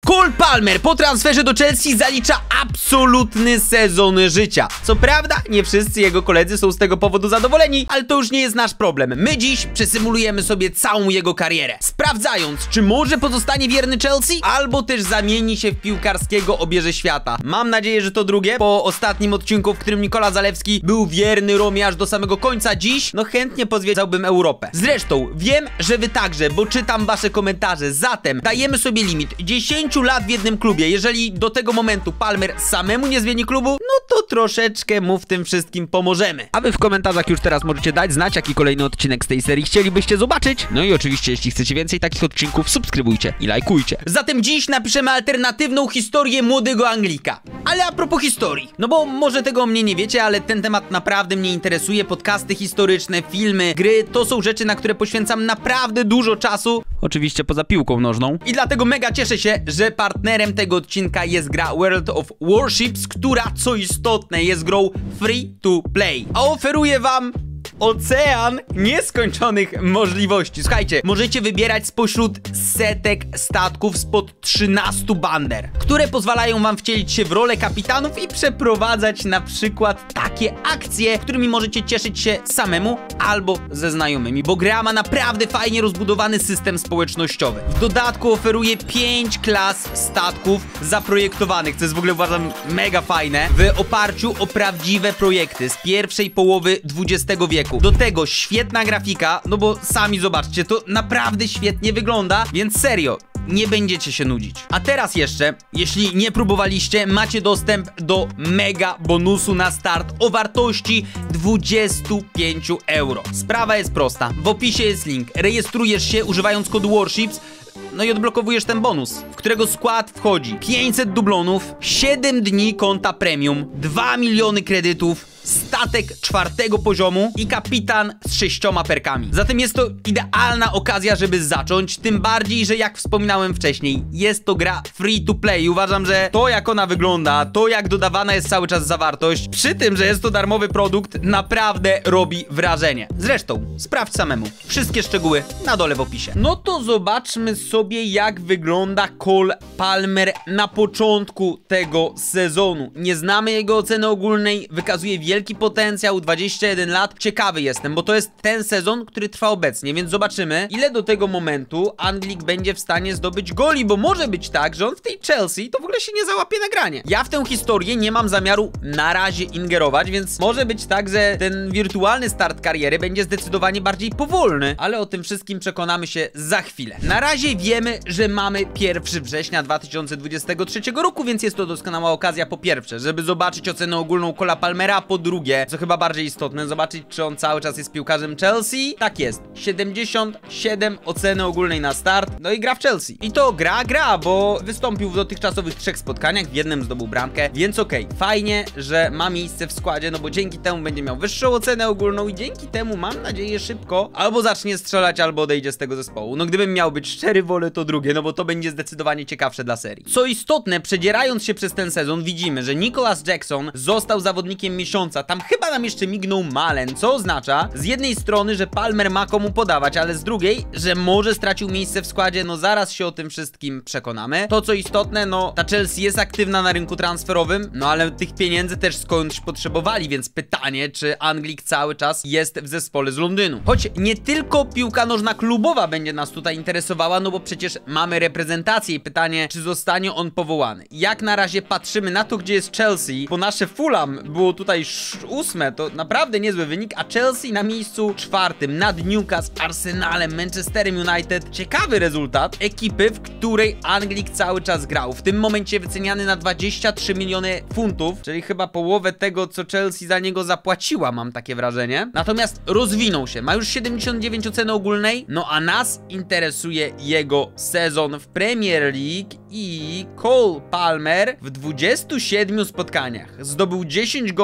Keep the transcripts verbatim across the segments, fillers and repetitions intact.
Cole Palmer po transferze do Chelsea zalicza absolutny sezon życia. Co prawda nie wszyscy jego koledzy są z tego powodu zadowoleni, ale to już nie jest nasz problem. My dziś przesymulujemy sobie całą jego karierę, sprawdzając, czy może pozostanie wierny Chelsea, albo też zamieni się w piłkarskiego obierze świata. Mam nadzieję, że to drugie. Po ostatnim odcinku, w którym Nikola Zalewski był wierny Romie aż do samego końca, dziś no chętnie pozwiedzałbym Europę. Zresztą wiem, że wy także, bo czytam wasze komentarze. Zatem dajemy sobie limit dziesięć lat w jednym klubie. Jeżeli do tego momentu Palmer samemu nie zmieni klubu, no to troszeczkę mu w tym wszystkim pomożemy. A wy w komentarzach już teraz możecie dać znać, jaki kolejny odcinek z tej serii chcielibyście zobaczyć. No i oczywiście, jeśli chcecie więcej takich odcinków, subskrybujcie i lajkujcie. Zatem dziś napiszemy alternatywną historię młodego Anglika. Ale a propos historii, no bo może tego o mnie nie wiecie, ale ten temat naprawdę mnie interesuje. Podcasty historyczne, filmy, gry, to są rzeczy, na które poświęcam naprawdę dużo czasu. Oczywiście poza piłką nożną. I dlatego mega cieszę się, że partnerem tego odcinka jest gra World of Warships, która, co istotne, jest grą free to play. A oferuje wam ocean nieskończonych możliwości. Słuchajcie, możecie wybierać spośród setek statków spod trzynastu bander, które pozwalają wam wcielić się w rolę kapitanów i przeprowadzać na przykład takie akcje, którymi możecie cieszyć się samemu albo ze znajomymi, bo gra ma naprawdę fajnie rozbudowany system społecznościowy. W dodatku oferuje pięć klas statków zaprojektowanych, co jest w ogóle, uważam, mega fajne, w oparciu o prawdziwe projekty z pierwszej połowy dwudziestego wieku. Do tego świetna grafika, no bo sami zobaczcie, to naprawdę świetnie wygląda, więc serio, nie będziecie się nudzić. A teraz jeszcze, jeśli nie próbowaliście, macie dostęp do mega bonusu na start o wartości dwadzieścia pięć euro. Sprawa jest prosta, w opisie jest link, rejestrujesz się używając kodu Warships, no i odblokowujesz ten bonus, w którego skład wchodzi pięćset dublonów, siedem dni konta premium, dwa miliony kredytów, statek czwartego poziomu i kapitan z sześcioma perkami. Zatem jest to idealna okazja, żeby zacząć, tym bardziej, że jak wspominałem wcześniej, jest to gra free to play i uważam, że to, jak ona wygląda, to jak dodawana jest cały czas zawartość, przy tym, że jest to darmowy produkt, naprawdę robi wrażenie. Zresztą, sprawdź samemu. Wszystkie szczegóły na dole w opisie. No to zobaczmy sobie, jak wygląda Cole Palmer na początku tego sezonu. Nie znamy jego oceny ogólnej, wykazuje wielki Wielki potencjał, dwadzieścia jeden lat. Ciekawy jestem, bo to jest ten sezon, który trwa obecnie, więc zobaczymy, ile do tego momentu Anglik będzie w stanie zdobyć goli, bo może być tak, że on w tej Chelsea to w ogóle się nie załapie na granie. Ja w tę historię nie mam zamiaru na razie ingerować, więc może być tak, że ten wirtualny start kariery będzie zdecydowanie bardziej powolny, ale o tym wszystkim przekonamy się za chwilę. Na razie wiemy, że mamy pierwszego września dwa tysiące dwudziestego trzeciego roku, więc jest to doskonała okazja po pierwsze, żeby zobaczyć ocenę ogólną Cola Palmera, a po drugie, co chyba bardziej istotne, zobaczyć, czy on cały czas jest piłkarzem Chelsea. Tak jest, siedemdziesiąt siedem oceny ogólnej na start, no i gra w Chelsea. I to gra, gra, bo wystąpił w dotychczasowych trzech spotkaniach, w jednym zdobył bramkę, więc okej, okay. Fajnie, że ma miejsce w składzie, no bo dzięki temu będzie miał wyższą ocenę ogólną i dzięki temu, mam nadzieję, szybko albo zacznie strzelać, albo odejdzie z tego zespołu. No gdybym miał być szczery, wolę to drugie, no bo to będzie zdecydowanie ciekawsze dla serii. Co istotne, przedzierając się przez ten sezon, widzimy, że Nicholas Jackson został zawodnikiem miesiąca. Tam chyba nam jeszcze mignął Malen, co oznacza z jednej strony, że Palmer ma komu podawać, ale z drugiej, że może stracił miejsce w składzie. No zaraz się o tym wszystkim przekonamy. To co istotne, no ta Chelsea jest aktywna na rynku transferowym, no ale tych pieniędzy też skądś potrzebowali, więc pytanie, czy Anglik cały czas jest w zespole z Londynu. Choć nie tylko piłka nożna klubowa będzie nas tutaj interesowała, no bo przecież mamy reprezentację i pytanie, czy zostanie on powołany. Jak na razie patrzymy na to, gdzie jest Chelsea, bo nasze Fulham było tutaj ósme, to naprawdę niezły wynik, a Chelsea na miejscu czwartym, nad Newcastle, Arsenalem, Manchesterem United. Ciekawy rezultat ekipy, w której Anglik cały czas grał. W tym momencie wyceniany na dwadzieścia trzy miliony funtów, czyli chyba połowę tego, co Chelsea za niego zapłaciła, mam takie wrażenie. Natomiast rozwinął się, ma już siedemdziesiąt dziewięć oceny ogólnej, no a nas interesuje jego sezon w Premier League i Cole Palmer w dwudziestu siedmiu spotkaniach zdobył dziesięć goli i zaliczył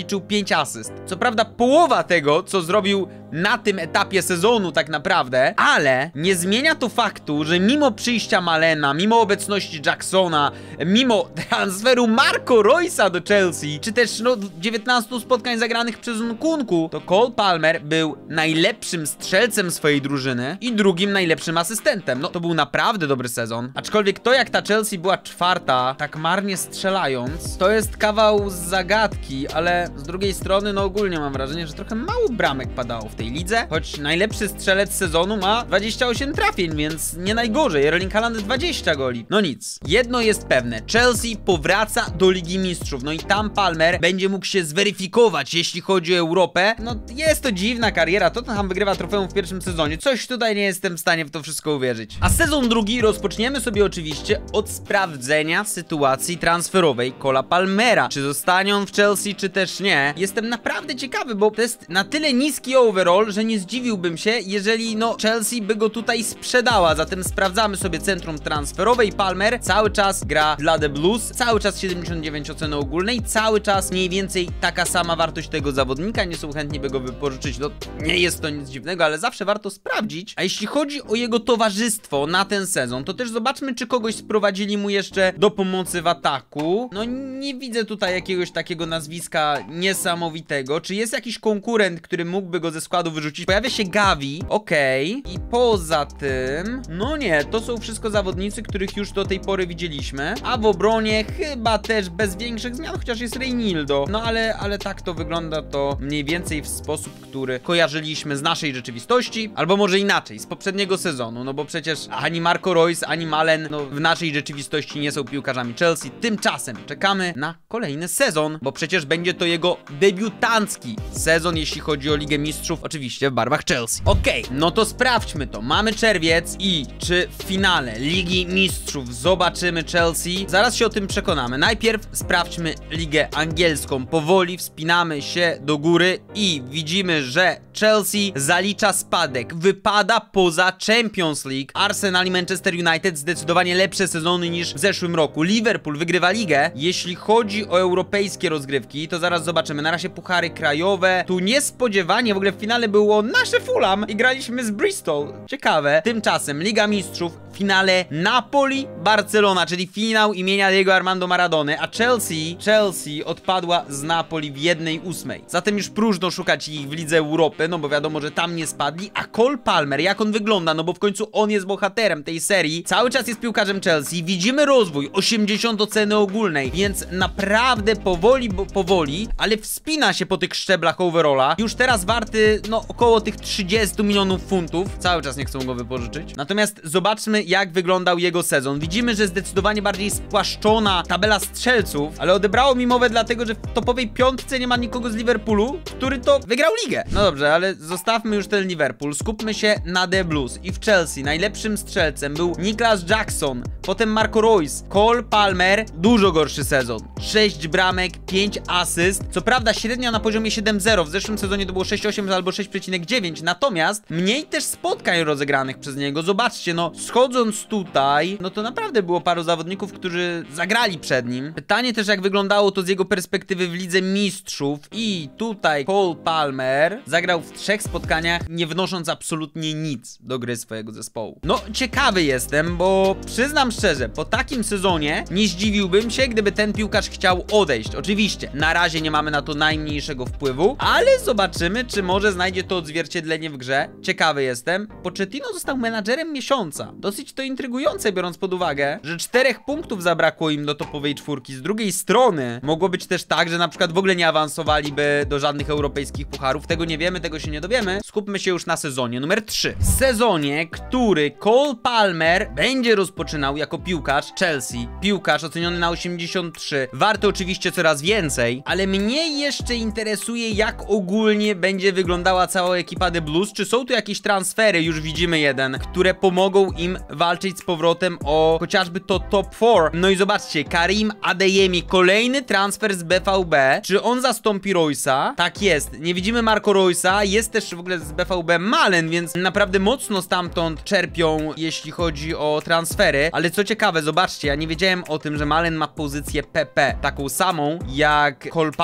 zaliczył pięć asyst. Co prawda połowa tego, co zrobił na tym etapie sezonu tak naprawdę, ale nie zmienia to faktu, że mimo przyjścia Malena, mimo obecności Jacksona, mimo transferu Marco Royce'a do Chelsea, czy też no dziewiętnastu spotkań zagranych przez Nkunku, to Cole Palmer był najlepszym strzelcem swojej drużyny i drugim najlepszym asystentem. No to był naprawdę dobry sezon. Aczkolwiek to, jak ta Chelsea była czwarta, tak marnie strzelając, to jest kawał zagadki, ale z drugiej strony no ogólnie mam wrażenie, że trochę mało bramek padało w tej lidze, choć najlepszy strzelec sezonu ma dwadzieścia osiem trafień, więc nie najgorzej. Erling Haaland dwadzieścia goli. No nic. Jedno jest pewne, Chelsea powraca do Ligi Mistrzów, no i tam Palmer będzie mógł się zweryfikować, jeśli chodzi o Europę. No jest to dziwna kariera, Tottenham wygrywa trofeum w pierwszym sezonie, coś tutaj nie jestem w stanie w to wszystko uwierzyć. A sezon drugi rozpoczniemy sobie oczywiście od sprawdzenia sytuacji transferowej Cole'a Palmera. Czy zostanie on w Chelsea, czy też nie? Jestem naprawdę ciekawy, bo to jest na tyle niski overall, że nie zdziwiłbym się, jeżeli no Chelsea by go tutaj sprzedała. Zatem sprawdzamy sobie centrum transferowe i Palmer cały czas gra dla The Blues, cały czas siedemdziesiąt dziewięć oceny ogólnej, cały czas mniej więcej taka sama wartość tego zawodnika, nie są chętni by go wypożyczyć, no nie jest to nic dziwnego, ale zawsze warto sprawdzić. A jeśli chodzi o jego towarzystwo na ten sezon, to też zobaczmy, czy kogoś sprowadzili mu jeszcze do pomocy w ataku. No nie widzę tutaj jakiegoś takiego nazwiska niesamowitego. Czy jest jakiś konkurent, który mógłby go ze składu wyrzucić? Pojawia się Gavi, okej. Okay. I poza tym, no nie, to są wszystko zawodnicy, których już do tej pory widzieliśmy. A w obronie chyba też bez większych zmian, chociaż jest Reinildo. No ale, ale tak to wygląda to mniej więcej w sposób, który kojarzyliśmy z naszej rzeczywistości, albo może inaczej, z poprzedniego sezonu, no bo przecież ani Marco Royce, ani Malen, no w naszej rzeczywistości nie są piłkarzami Chelsea. Tymczasem czekamy na kolejny sezon, bo przecież będzie to jego debiutancki sezon, jeśli chodzi o Ligę Mistrzów, oczywiście w barwach Chelsea. Okej, okay, no to sprawdźmy to. Mamy czerwiec i czy w finale Ligi Mistrzów zobaczymy Chelsea? Zaraz się o tym przekonamy. Najpierw sprawdźmy Ligę Angielską. Powoli wspinamy się do góry i widzimy, że Chelsea zalicza spadek. Wypada poza Champions League. Arsenal i Manchester United zdecydowanie lepsze sezony niż w zeszłym roku. Liverpool wygrywa ligę. Jeśli chodzi o europejskie rozgrywki, to zaraz zobaczymy. Na razie puchary krajowe. Tu niespodziewanie w ogóle w finale było nasze Fulham i graliśmy z Bristol. Ciekawe. Tymczasem Liga Mistrzów, w finale Napoli, Barcelona, czyli finał imienia Diego Armando Maradony, a Chelsea, Chelsea odpadła z Napoli w jednej ósmej. Zatem już próżno szukać ich w Lidze Europy, no bo wiadomo, że tam nie spadli. A Cole Palmer, jak on wygląda? No bo w końcu on jest bohaterem tej serii. Cały czas jest piłkarzem Chelsea. Widzimy rozwój, osiemdziesiąt oceny ogólnej, więc naprawdę powoli, bo powoli, ale wspina się po tych szczeblach overalla. Już teraz warty, no około tych trzydziestu milionów funtów. Cały czas nie chcą go wypożyczyć. Natomiast zobaczmy, jak wyglądał jego sezon. Widzimy, że zdecydowanie bardziej spłaszczona tabela strzelców, ale odebrało mi mowę dlatego, że w topowej piątce nie ma nikogo z Liverpoolu, który to wygrał ligę. No dobrze, ale zostawmy już ten Liverpool. Skupmy się na The Blues. I w Chelsea najlepszym strzelcem był Nicklas Jackson, potem Marco Royce, Cole Palmer. Dużo gorszy sezon. sześć bramek, pięć asyst. Co prawda średnia na poziomie siedem zero. W zeszłym sezonie to było sześć osiem albo sześć przecinek dziewięć. Natomiast mniej też spotkań rozegranych przez niego. Zobaczcie, no schodząc tutaj, no to naprawdę było paru zawodników, którzy zagrali przed nim. Pytanie też, jak wyglądało to z jego perspektywy w Lidze Mistrzów. I tutaj Cole Palmer zagrał w trzech spotkaniach, nie wnosząc absolutnie nic do gry swojego zespołu. No ciekawy jestem, bo przyznam szczerze, po takim sezonie nie zdziwiłbym się, gdyby ten piłkarz chciał odejść. Oczywiście, na razie nie mamy na to najmniejszego wpływu, ale zobaczymy, czy może znajdzie to odzwierciedlenie w grze. Ciekawy jestem. Pochettino został menadżerem miesiąca. Dosyć to intrygujące, biorąc pod uwagę, że czterech punktów zabrakło im do topowej czwórki. Z drugiej strony mogło być też tak, że na przykład w ogóle nie awansowaliby do żadnych europejskich pucharów. Tego nie wiemy, tego się nie dowiemy. Skupmy się już na sezonie numer trzy. Sezonie, który Cole Palmer będzie rozpoczynał jako piłkarz Chelsea. Piłkarz oceniony na osiemdziesiąt trzy. Warto oczywiście coraz więcej, ale mnie jeszcze interesuje, jak ogólnie będzie wyglądała cała ekipa The Blues. Czy są tu jakieś transfery, już widzimy jeden, które pomogą im walczyć z powrotem o chociażby to top cztery. No i zobaczcie, Karim Adeyemi, kolejny transfer z B V B. Czy on zastąpi Royce'a? Tak jest. Nie widzimy Marco Royce'a, jest też w ogóle z B V B Malen, więc naprawdę mocno stamtąd czerpią, jeśli chodzi o transfery. Ale co ciekawe, zobaczcie, ja nie wiedziałem o tym, że Malen ma pozycję P P, taką samą jak Cole Palmer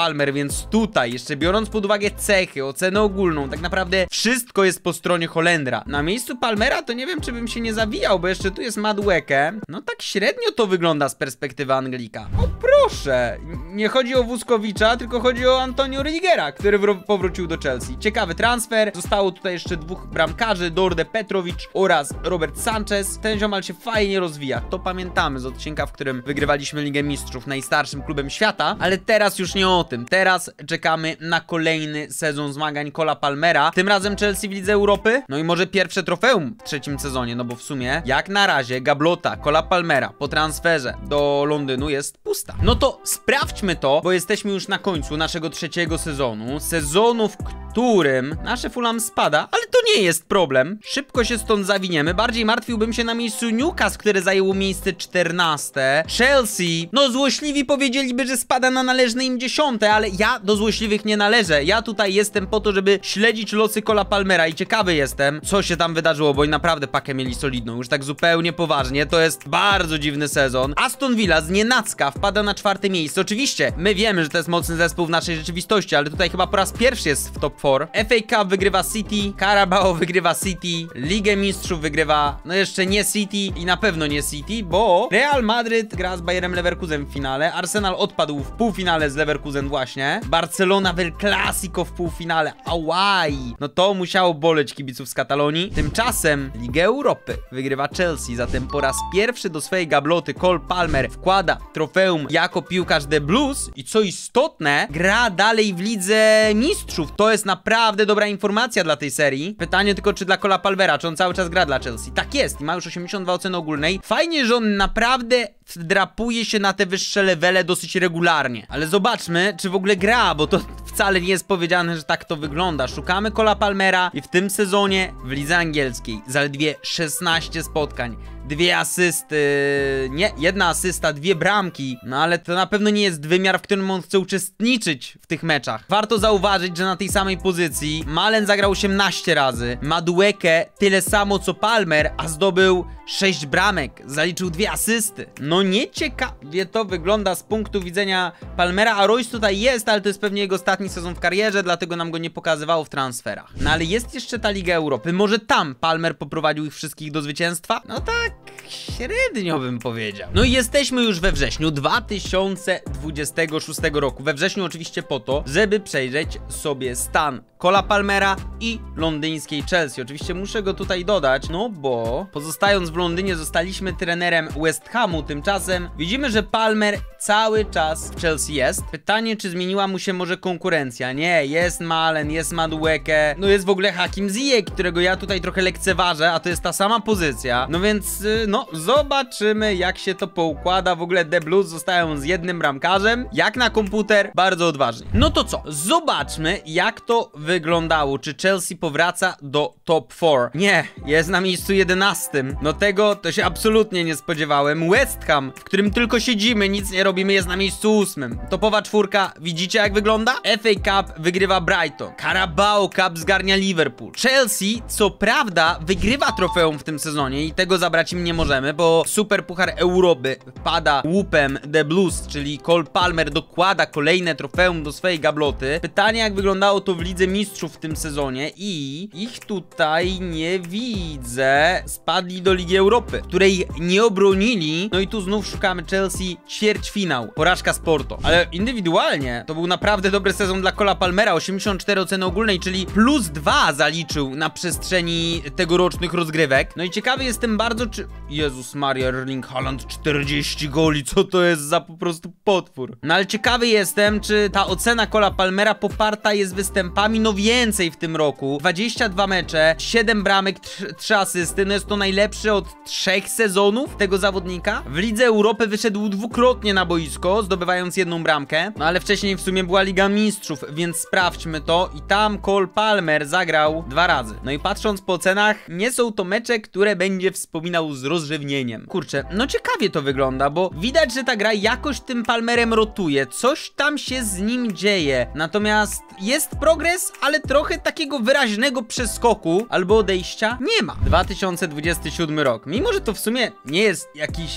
Palmer, więc tutaj, jeszcze biorąc pod uwagę cechy, ocenę ogólną, tak naprawdę wszystko jest po stronie Holendra. Na miejscu Palmera to nie wiem, czy bym się nie zawijał, bo jeszcze tu jest Madueke. No tak średnio to wygląda z perspektywy Anglika. O proszę, nie chodzi o Vuskowicza, tylko chodzi o Antonio Rüdigera, który powrócił do Chelsea. Ciekawy transfer. Zostało tutaj jeszcze dwóch bramkarzy, Dorde Petrovic oraz Robert Sanchez. Ten ziomal się fajnie rozwija. To pamiętamy z odcinka, w którym wygrywaliśmy Ligę Mistrzów, najstarszym klubem świata, ale teraz już nie o tym. Teraz czekamy na kolejny sezon zmagań Cola Palmera. Tym razem Chelsea w Lidze Europy. No i może pierwsze trofeum w trzecim sezonie, no bo w sumie jak na razie gablota Cola Palmera po transferze do Londynu jest pusta. No to sprawdźmy to, bo jesteśmy już na końcu naszego trzeciego sezonu. Sezonu, w którym nasze Fulham spada, ale to nie jest problem. Szybko się stąd zawiniemy. Bardziej martwiłbym się na miejscu Newcastle, które zajęło miejsce czternaste. Chelsea, no złośliwi powiedzieliby, że spada na należne im dziesiąte, ale ja do złośliwych nie należę. Ja tutaj jestem po to, żeby śledzić losy Cola Palmera i ciekawy jestem, co się tam wydarzyło, bo i naprawdę pakę mieli solidną. Już tak zupełnie poważnie, to jest bardzo dziwny sezon. Aston Villa z nienacka wpada na czwarte miejsce. Oczywiście, my wiemy, że to jest mocny zespół w naszej rzeczywistości, ale tutaj chyba po raz pierwszy jest w top cztery. F A Cup wygrywa City, Carabao wygrywa City, Ligę Mistrzów wygrywa, no jeszcze nie City i na pewno nie City, bo Real Madryt gra z Bayerem Leverkusen w finale, Arsenal odpadł w półfinale z Leverkusen właśnie, Barcelona w El Clasico w półfinale, ałaj, no to musiało boleć kibiców z Katalonii. Tymczasem Ligę Europy wygrywa Chelsea, zatem po raz pierwszy do swojej gabloty Cole Palmer wkłada trofeum jako piłkarz The Blues i co istotne, gra dalej w Lidze Mistrzów. To jest naprawdę dobra informacja dla tej serii. Pytanie tylko, czy dla Cola Palmera, czy on cały czas gra dla Chelsea. Tak jest i ma już osiemdziesiąt dwa oceny ogólnej. Fajnie, że on naprawdę wdrapuje się na te wyższe levele dosyć regularnie. Ale zobaczmy, czy w ogóle gra, bo to wcale nie jest powiedziane, że tak to wygląda. Szukamy Cola Palmera i w tym sezonie w lidze angielskiej zaledwie szesnaście spotkań, dwie asysty, nie, jedna asysta, dwie bramki, no ale to na pewno nie jest wymiar, w którym on chce uczestniczyć w tych meczach. Warto zauważyć, że na tej samej pozycji Malen zagrał osiemnaście razy, Madueke tyle samo co Palmer, a zdobył sześć bramek, zaliczył dwie asysty. No nieciekawie to wygląda z punktu widzenia Palmera, a Royce tutaj jest, ale to jest pewnie jego ostatni sezon w karierze, dlatego nam go nie pokazywało w transferach. No ale jest jeszcze ta Liga Europy, może tam Palmer poprowadził ich wszystkich do zwycięstwa? No tak średnio bym powiedział. No i jesteśmy już we wrześniu dwa tysiące dwudziestego szóstego roku. We wrześniu oczywiście po to, żeby przejrzeć sobie stan Cola Palmera i londyńskiej Chelsea. Oczywiście muszę go tutaj dodać, no bo pozostając w Londynie zostaliśmy trenerem West Hamu. Tymczasem widzimy, że Palmer cały czas w Chelsea jest. Pytanie, czy zmieniła mu się może konkurencja? Nie, jest Malen, jest Madueke, no jest w ogóle Hakim Ziyech, którego ja tutaj trochę lekceważę, a to jest ta sama pozycja. No więc, no, zobaczymy, jak się to poukłada. W ogóle The Blues zostają z jednym bramkarzem. Jak na komputer, bardzo odważnie. No to co? Zobaczmy, jak to wyglądało. Czy Chelsea powraca do top cztery? Nie, jest na miejscu jedenastym. No tego to się absolutnie nie spodziewałem. West Ham, w którym tylko siedzimy, nic nie robimy, jest na miejscu ósmym. Topowa czwórka, widzicie jak wygląda? F A Cup wygrywa Brighton, Carabao Cup zgarnia Liverpool. Chelsea, co prawda, wygrywa trofeum w tym sezonie i tego zabrać im nie możemy, bo Super Puchar Europy pada łupem The Blues, czyli Cole Palmer dokłada kolejne trofeum do swojej gabloty. Pytanie, jak wyglądało to w Lidze Mistrzów w tym sezonie i ich tutaj nie widzę. Spadli do Ligi Europy, której nie obronili. No i tu znów szukamy Chelsea, ćwierćfinał, porażka z Porto. Ale indywidualnie to był naprawdę dobry sezon dla Cola Palmera, osiemdziesiąt cztery oceny ogólnej, czyli plus dwa zaliczył na przestrzeni tegorocznych rozgrywek. No i ciekawy jestem bardzo, czy... Jezus Maria, Erling Haaland, czterdzieści goli, co to jest za po prostu potwór. No ale ciekawy jestem, czy ta ocena Cola Palmera poparta jest występami, no więcej w tym roku. dwadzieścia dwa mecze, siedem bramek, trzy asysty, no jest to najlepszy od trzech sezonów tego zawodnika. W Lidze Europy wyszedł dwukrotnie na boisko, zdobywając jedną bramkę, no ale wcześniej w sumie była Liga Mistrzów, więc sprawdźmy to i tam Cole Palmer zagrał dwa razy. No i patrząc po ocenach, nie są to mecze, które będzie wspominał z rozrzewnieniem. Kurczę, no ciekawie to wygląda, bo widać, że ta gra jakoś tym Palmerem rotuje, coś tam się z nim dzieje, natomiast jest progres, ale trochę takiego wyraźnego przeskoku albo odejścia nie ma. dwa tysiące dwudziesty siódmy rok, mimo że to w sumie nie jest jakiś mega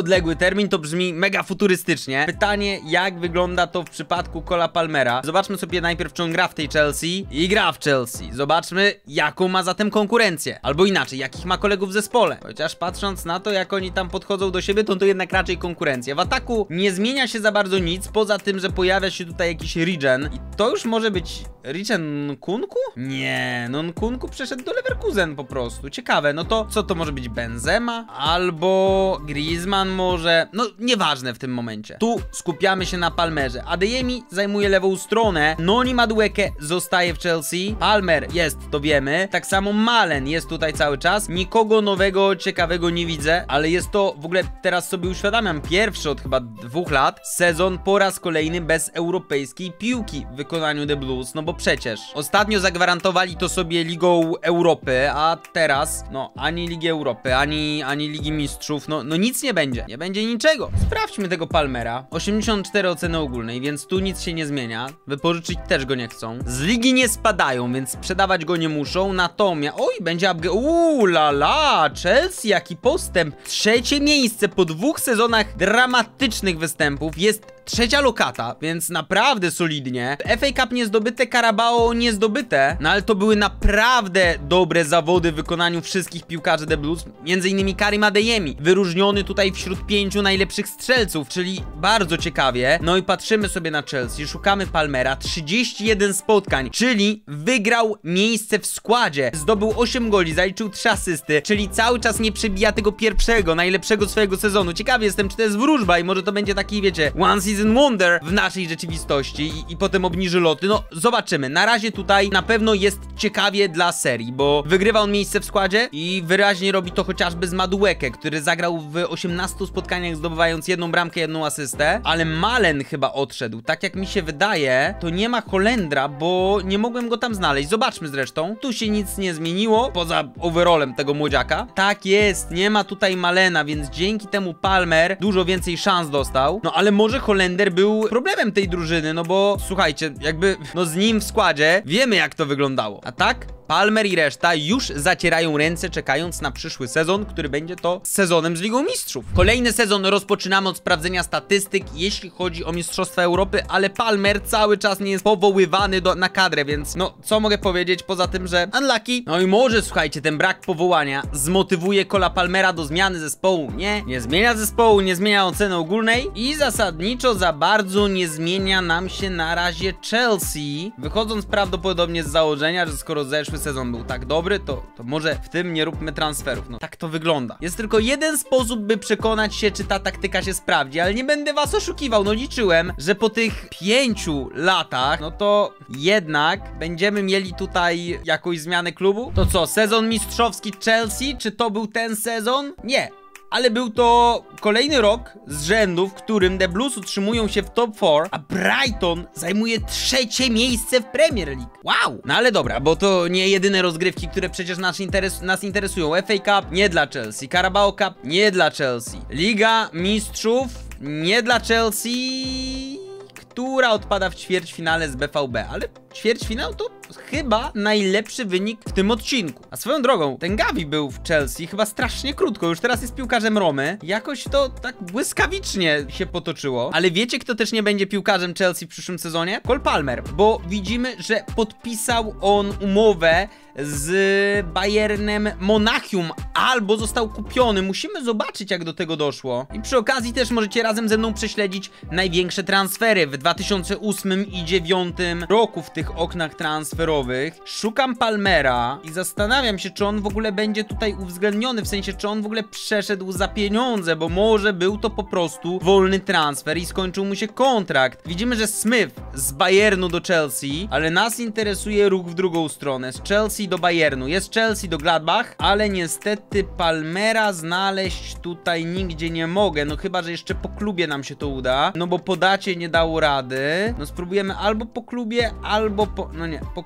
nieodległy termin, to brzmi mega futurystycznie. Pytanie, jak wygląda to w przypadku Cola Palmera? Zobaczmy sobie najpierw, czy on gra w tej Chelsea i gra w Chelsea. Zobaczmy, jaką ma zatem konkurencję. Albo inaczej, jakich ma kolegów w zespole. Chociaż patrząc na to, jak oni tam podchodzą do siebie, to to jednak raczej konkurencja. W ataku nie zmienia się za bardzo nic, poza tym, że pojawia się tutaj jakiś regen. I to już może być regen Nkunku? Nie, no Nkunku przeszedł do Leverkusen po prostu. Ciekawe, no to co to może być? Benzema? Albo Griezmann może? No nieważne w tym momencie. Tu skupiamy się na Palmerze. Adeyemi zajmuje lewą stronę. Noni Madueke zostaje w Chelsea. Palmer jest, to wiemy. Tak samo Malen jest tutaj cały czas. Nikogo nowego, ciekawego nie widzę, ale jest to w ogóle, teraz sobie uświadamiam, pierwszy od chyba dwóch lat sezon po raz kolejny bez europejskiej piłki w wykonaniu The Blues, no bo przecież ostatnio zagwarantowali to sobie Ligą Europy, a teraz no ani Ligi Europy, ani, ani Ligi Mistrzów, no, no nic nie będzie, nie będzie niczego. Sprawdźmy tego Palmera. osiemdziesiąt cztery oceny ogólnej, więc tu nic się nie zmienia. Wypożyczyć też go nie chcą. Z ligi nie spadają, więc sprzedawać go nie muszą, natomiast oj, będzie upgrade. Uuu, la la, Chelsea, jaki postęp. Trzecie miejsce po dwóch sezonach dramatycznych występów, jest trzecia lokata, więc naprawdę solidnie. F A Cup nie zdobyte, Carabao nie zdobyte, no ale to były naprawdę dobre zawody w wykonaniu wszystkich piłkarzy The Blues, między innymi Karim Adeyemi, wyróżniony tutaj wśród pięciu najlepszych strzelców, czyli bardzo ciekawie. No i patrzymy sobie na Chelsea, szukamy Palmera, trzydzieści jeden spotkań, czyli wygrał miejsce w składzie, zdobył osiem goli, zaliczył trzy asysty, czyli cały czas nie przebija tego pierwszego, najlepszego swojego sezonu. Ciekawy jestem, czy to jest wróżba i może to będzie taki, wiecie, one season wonder w naszej rzeczywistości i, i potem obniży loty. No zobaczymy. Na razie tutaj na pewno jest ciekawie dla serii, bo wygrywa on miejsce w składzie i wyraźnie robi to chociażby z Madueke, który zagrał w osiemnastu spotkaniach, zdobywając jedną bramkę, jedną asystę, ale Malen chyba odszedł. Tak jak mi się wydaje, to nie ma Holendra, bo nie mogłem go tam znaleźć. Zobaczmy zresztą. Tu się nic nie zmieniło, poza overallem tego młodziaka. Tak jest, nie ma tutaj Malena, więc dzięki temu Palmer dużo więcej szans dostał. No ale może Holender był problemem tej drużyny, no bo słuchajcie, jakby no z nim w składzie wiemy, jak to wyglądało. A tak? Palmer i reszta już zacierają ręce, czekając na przyszły sezon, który będzie to sezonem z Ligą Mistrzów. Kolejny sezon rozpoczynamy od sprawdzenia statystyk, jeśli chodzi o Mistrzostwa Europy, ale Palmer cały czas nie jest powoływany do, na kadrę, więc no, co mogę powiedzieć poza tym, że unlucky. No i może, słuchajcie, ten brak powołania zmotywuje Cola Palmera do zmiany zespołu. Nie, nie zmienia zespołu, nie zmienia oceny ogólnej i zasadniczo za bardzo nie zmienia nam się na razie Chelsea, wychodząc prawdopodobnie z założenia, że skoro zeszły sezon był tak dobry, to, to może w tym nie róbmy transferów. No tak to wygląda. Jest tylko jeden sposób, by przekonać się, czy ta taktyka się sprawdzi, ale nie będę was oszukiwał. No liczyłem, że po tych pięciu latach, no to jednak będziemy mieli tutaj jakąś zmianę klubu. To co, sezon mistrzowski Chelsea? Czy to był ten sezon? Nie. Ale był to kolejny rok z rzędu, w którym The Blues utrzymują się w top cztery, a Brighton zajmuje trzecie miejsce w Premier League. Wow! No ale dobra, bo to nie jedyne rozgrywki, które przecież nas, interes nas interesują. F A Cup nie dla Chelsea, Carabao Cup nie dla Chelsea, Liga Mistrzów nie dla Chelsea, która odpada w ćwierćfinale z B V B, ale ćwierćfinał to chyba najlepszy wynik w tym odcinku. A swoją drogą, ten Gavi był w Chelsea chyba strasznie krótko, już teraz jest piłkarzem Romy. Jakoś to tak błyskawicznie się potoczyło. Ale wiecie, kto też nie będzie piłkarzem Chelsea w przyszłym sezonie? Cole Palmer, bo widzimy, że podpisał on umowę z Bayernem Monachium, albo został kupiony. Musimy zobaczyć, jak do tego doszło. I przy okazji też możecie razem ze mną prześledzić największe transfery w dwa tysiące ósmym i dwa tysiące dziewiątym roku w tych oknach transferowych. Szukam Palmera i zastanawiam się, czy on w ogóle będzie tutaj uwzględniony, w sensie, czy on w ogóle przeszedł za pieniądze, bo może był to po prostu wolny transfer i skończył mu się kontrakt. Widzimy, że Smith z Bayernu do Chelsea, ale nas interesuje ruch w drugą stronę. Z Chelsea do Bayernu. Jest Chelsea do Gladbach, ale niestety Palmera znaleźć tutaj nigdzie nie mogę. No chyba, że jeszcze po klubie nam się to uda. No bo podacie nie dało rady. No spróbujemy albo po klubie, albo po... No nie, po klubie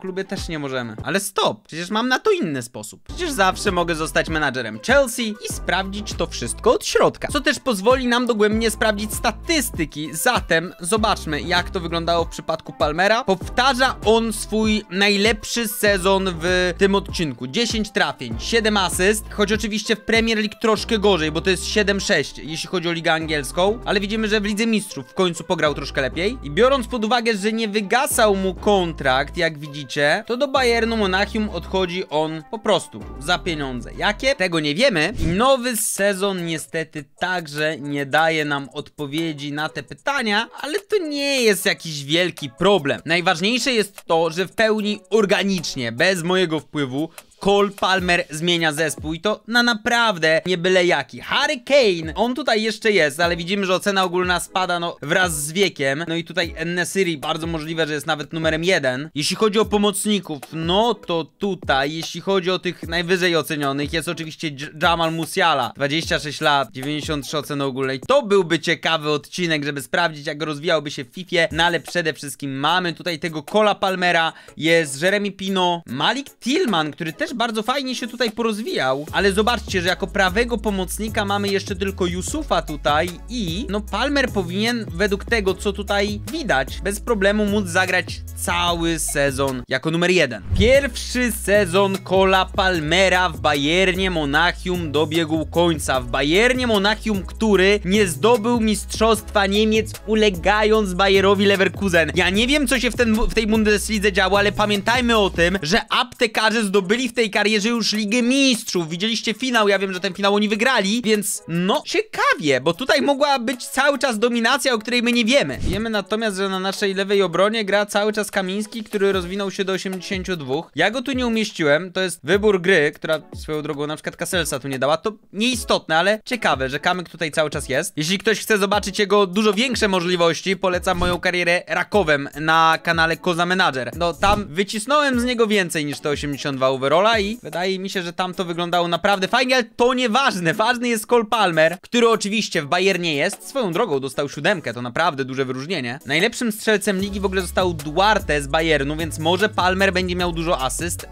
klubie też nie możemy. Ale stop, przecież mam na to inny sposób. Przecież zawsze mogę zostać menadżerem Chelsea i sprawdzić to wszystko od środka, co też pozwoli nam dogłębnie sprawdzić statystyki. Zatem zobaczmy, jak to wyglądało w przypadku Palmera. Powtarza on swój najlepszy sezon w tym odcinku. dziesięć trafień, siedem asyst, choć oczywiście w Premier League troszkę gorzej, bo to jest siedem sześć, jeśli chodzi o ligę angielską, ale widzimy, że w Lidze Mistrzów w końcu pograł troszkę lepiej. I biorąc pod uwagę, że nie wygasał mu kontrakt, jak widzicie, to do Bayernu Monachium odchodzi on po prostu za pieniądze. Jakie? Tego nie wiemy. I nowy sezon niestety także nie daje nam odpowiedzi na te pytania, ale to nie jest jakiś wielki problem. Najważniejsze jest to, że w pełni organicznie, bez mojego wpływu, Cole Palmer zmienia zespół i to na naprawdę nie byle jaki. Harry Kane, on tutaj jeszcze jest, ale widzimy, że ocena ogólna spada no wraz z wiekiem. No i tutaj En-Nesyri, bardzo możliwe, że jest nawet numerem jeden. Jeśli chodzi o pomocników, no to tutaj, jeśli chodzi o tych najwyżej ocenionych, jest oczywiście Jamal Musiala, dwadzieścia sześć lat, dziewięćdziesiąt trzy oceny ogólnej. To byłby ciekawy odcinek, żeby sprawdzić, jak rozwijałby się w Fifie, no ale przede wszystkim mamy tutaj tego Cola Palmera, jest Jeremy Pino, Malik Tillman, który też bardzo fajnie się tutaj porozwijał, ale zobaczcie, że jako prawego pomocnika mamy jeszcze tylko Yusufa tutaj i no Palmer powinien według tego, co tutaj widać, bez problemu móc zagrać cały sezon jako numer jeden. Pierwszy sezon Cola Palmera w Bayernie Monachium dobiegł końca. W Bayernie Monachium, który nie zdobył mistrzostwa Niemiec, ulegając Bayerowi Leverkusen. Ja nie wiem, co się w, ten, w tej Bundeslidze działo, ale pamiętajmy o tym, że aptekarze zdobyli w tej karierze już Ligę Mistrzów. Widzieliście finał, ja wiem, że ten finał oni wygrali, więc no ciekawie, bo tutaj mogła być cały czas dominacja, o której my nie wiemy. Wiemy natomiast, że na naszej lewej obronie gra cały czas Kamiński, który rozwinął się do osiemdziesięciu dwóch. Ja go tu nie umieściłem, to jest wybór gry, która swoją drogą na przykład Caselsa tu nie dała, to nieistotne, ale ciekawe, że Kamyk tutaj cały czas jest. Jeśli ktoś chce zobaczyć jego dużo większe możliwości, polecam moją karierę Rakowem na kanale Koza Manager. No tam wycisnąłem z niego więcej niż te osiemdziesiąt dwa overalla i wydaje mi się, że tam to wyglądało naprawdę fajnie, ale to nieważne. Ważny jest Cole Palmer, który oczywiście w Bayernie jest. Swoją drogą dostał siódemkę, to naprawdę duże wyróżnienie. Najlepszym strzelcem ligi w ogóle został Duarte z Bayernu, więc może Palmer będzie miał dużo asyst.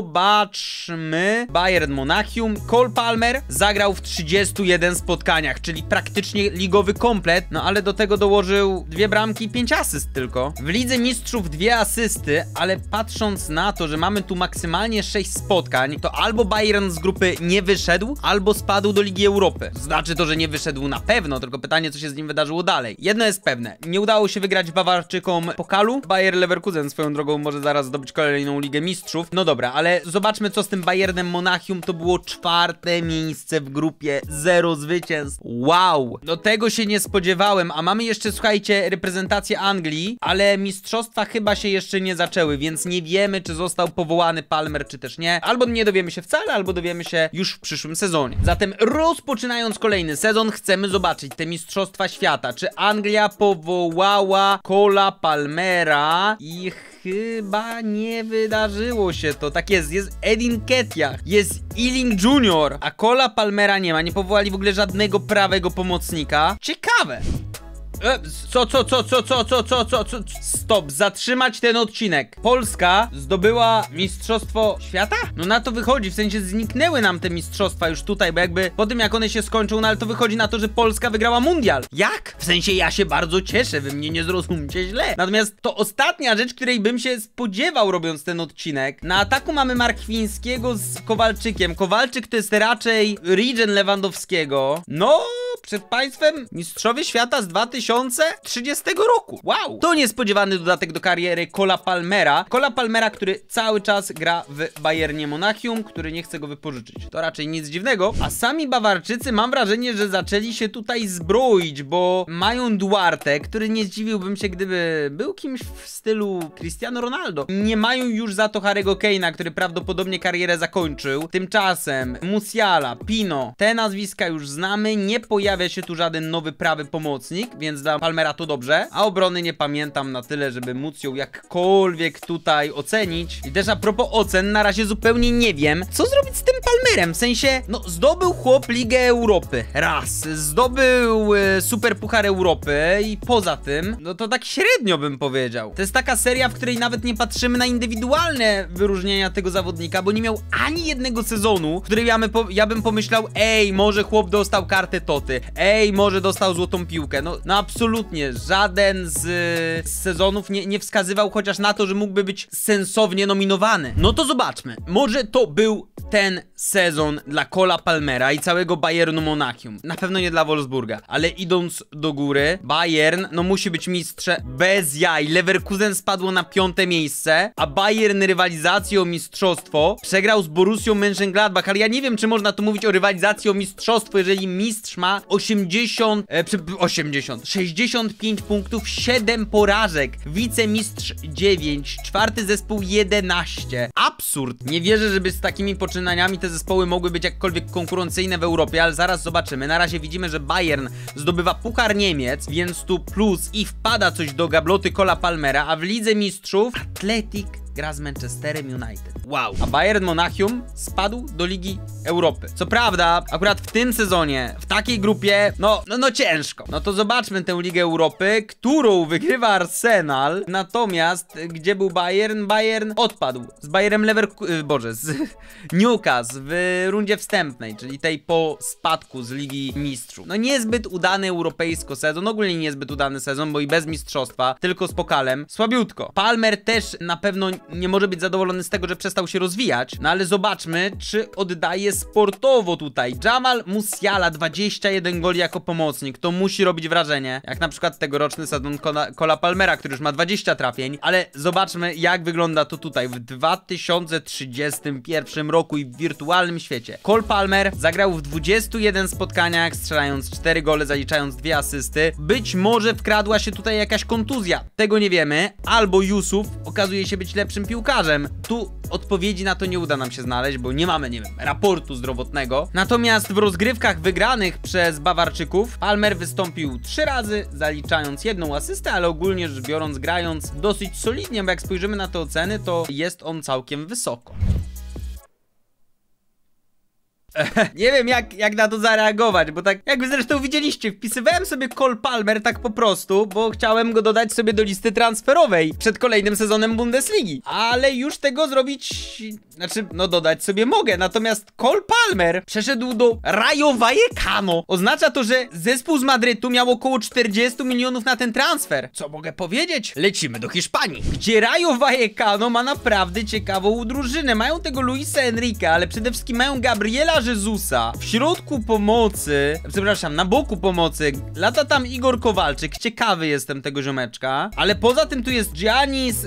Zobaczmy. Bayern Monachium. Cole Palmer zagrał w trzydziestu jeden spotkaniach, czyli praktycznie ligowy komplet, no ale do tego dołożył dwie bramki i pięć asyst tylko. W Lidze Mistrzów dwie asysty, ale patrząc na to, że mamy tu maksymalnie sześć spotkań, to albo Bayern z grupy nie wyszedł, albo spadł do Ligi Europy. Znaczy to, że nie wyszedł na pewno, tylko pytanie, co się z nim wydarzyło dalej. Jedno jest pewne, nie udało się wygrać Bawarczykom pokalu. Bayer Leverkusen swoją drogą może zaraz zdobyć kolejną Ligę Mistrzów. No dobra, ale zobaczmy, co z tym Bayernem Monachium. To było czwarte miejsce w grupie, zero zwycięstw. Wow! Do tego się nie spodziewałem, a mamy jeszcze, słuchajcie, reprezentację Anglii, ale mistrzostwa chyba się jeszcze nie zaczęły, więc nie wiemy, czy został powołany Palmer, czy też nie. Albo nie dowiemy się wcale, albo dowiemy się już w przyszłym sezonie. Zatem rozpoczynając kolejny sezon, chcemy zobaczyć te mistrzostwa świata. Czy Anglia powołała Cola Palmera? I chyba nie wydarzyło się to. Tak jest, jest Edin Nketiah, jest Ealing junior, a Cola Palmera nie ma. Nie powołali w ogóle żadnego prawego pomocnika. Ciekawe. E, co, co, co, co, co, co, co, co, co, stop, zatrzymać ten odcinek. Polska zdobyła mistrzostwo świata? No na to wychodzi, w sensie zniknęły nam te mistrzostwa już tutaj, bo jakby po tym jak one się skończą, no ale to wychodzi na to, że Polska wygrała mundial. Jak? W sensie ja się bardzo cieszę, wy mnie nie zrozumcie źle. Natomiast to ostatnia rzecz, której bym się spodziewał robiąc ten odcinek. Na ataku mamy Markwińskiego z Kowalczykiem. Kowalczyk to jest raczej regen Lewandowskiego. No, przed państwem mistrzowie świata z dwa tysiące trzydziestego roku. Wow! To niespodziewany dodatek do kariery Cola Palmera. Cola Palmera, który cały czas gra w Bayernie Monachium, który nie chce go wypożyczyć. To raczej nic dziwnego. A sami Bawarczycy, mam wrażenie, że zaczęli się tutaj zbroić, bo mają Duarte, który nie zdziwiłbym się, gdyby był kimś w stylu Cristiano Ronaldo. Nie mają już za to Harry'ego Kane'a, który prawdopodobnie karierę zakończył. Tymczasem Musiala, Pino, te nazwiska już znamy. Nie pojawia się tu żaden nowy prawy pomocnik, więc więc dla Palmera to dobrze, a obrony nie pamiętam na tyle, żeby móc ją jakkolwiek tutaj ocenić. I też a propos ocen, na razie zupełnie nie wiem, co zrobić z tym Palmerem, w sensie, no zdobył chłop Ligę Europy, raz, zdobył y, Super Puchar Europy i poza tym, no to tak średnio bym powiedział. To jest taka seria, w której nawet nie patrzymy na indywidualne wyróżnienia tego zawodnika, bo nie miał ani jednego sezonu, w którym ja, my po, ja bym pomyślał, ej, może chłop dostał kartę Toty, ej, może dostał złotą piłkę. No, no absolutnie, żaden z, z sezonów nie, nie wskazywał chociaż na to, że mógłby być sensownie nominowany. No to zobaczmy, może to był ten sezon dla Cola Palmera i całego Bayernu Monachium. Na pewno nie dla Wolfsburga, ale idąc do góry, Bayern, no musi być mistrzem bez jaj. Leverkusen spadło na piąte miejsce, a Bayern rywalizacji o mistrzostwo przegrał z Borussią Mönchengladbach, ale ja nie wiem, czy można tu mówić o rywalizacji o mistrzostwo, jeżeli mistrz ma osiemdziesiąt, e, osiemdziesiąt, sześćdziesiąt pięć punktów, siedem porażek, wicemistrz dziewięć, czwarty zespół jedenaście. Absurd. Nie wierzę, żeby z takimi poczynaniami te zespoły mogły być jakkolwiek konkurencyjne w Europie, ale zaraz zobaczymy. Na razie widzimy, że Bayern zdobywa Puchar Niemiec, więc tu plus i wpada coś do gabloty Cola Palmera, a w Lidze Mistrzów Athletic gra z Manchesterem United. Wow. A Bayern Monachium spadł do Ligi Europy. Co prawda, akurat w tym sezonie, w takiej grupie, no, no, no ciężko. No to zobaczmy tę Ligę Europy, którą wygrywa Arsenal. Natomiast, gdzie był Bayern? Bayern odpadł z Bayerem Leverkusen, boże, z Newcastle w rundzie wstępnej, czyli tej po spadku z Ligi Mistrzów. No niezbyt udany europejsko sezon, ogólnie niezbyt udany sezon, bo i bez mistrzostwa, tylko z pokalem. Słabiutko. Palmer też na pewno nie może być zadowolony z tego, że przestał się rozwijać, no ale zobaczmy, czy oddaje sportowo tutaj. Jamal Musiala, dwadzieścia jeden goli jako pomocnik, to musi robić wrażenie, jak na przykład tegoroczny sezon Cola, Cola Palmera, który już ma dwadzieścia trafień, ale zobaczmy, jak wygląda to tutaj w dwa tysiące trzydziestym pierwszym roku i w wirtualnym świecie. Cole Palmer zagrał w dwudziestu jeden spotkaniach, strzelając cztery gole, zaliczając dwie asysty. Być może wkradła się tutaj jakaś kontuzja, tego nie wiemy, albo Yusuf okazuje się być lepszym piłkarzem. Tu odpowiedzi na to nie uda nam się znaleźć, bo nie mamy, nie wiem, raportu zdrowotnego. Natomiast w rozgrywkach wygranych przez Bawarczyków Palmer wystąpił trzy razy, zaliczając jedną asystę, ale ogólnie rzecz biorąc, grając dosyć solidnie, bo jak spojrzymy na te oceny, to jest on całkiem wysoko. Nie wiem jak, jak na to zareagować, bo tak jak wy zresztą widzieliście, wpisywałem sobie Cole Palmer tak po prostu, bo chciałem go dodać sobie do listy transferowej przed kolejnym sezonem Bundesligi. Ale już tego zrobić, znaczy no dodać sobie mogę, natomiast Cole Palmer przeszedł do Rayo Vallecano. Oznacza to, że zespół z Madrytu miał około czterdzieści milionów na ten transfer. Co mogę powiedzieć? Lecimy do Hiszpanii, gdzie Rayo Vallecano ma naprawdę ciekawą drużynę. Mają tego Luisa Enrique, ale przede wszystkim mają Gabriela Jezusa. W środku pomocy, przepraszam, na boku pomocy lata tam Igor Kowalczyk. Ciekawy jestem tego ziomeczka. Ale poza tym tu jest Giannis